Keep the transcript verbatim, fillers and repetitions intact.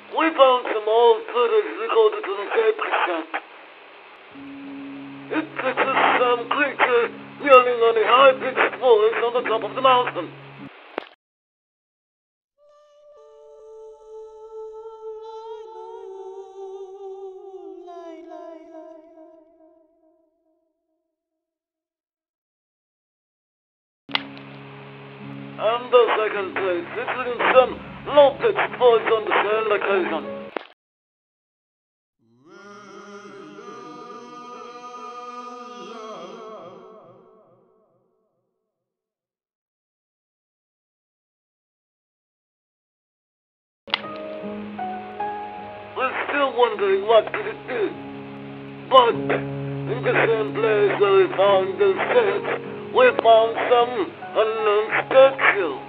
We found some old footage recorded on a tape cassette. It pictures some creature yelling on a high-pitched voice on the top of the mountain. And the second place, featuring some low-pitched voice on the same occasion. We're still wondering what could it be. But in the same place where we found the sets, we found some unknown statue.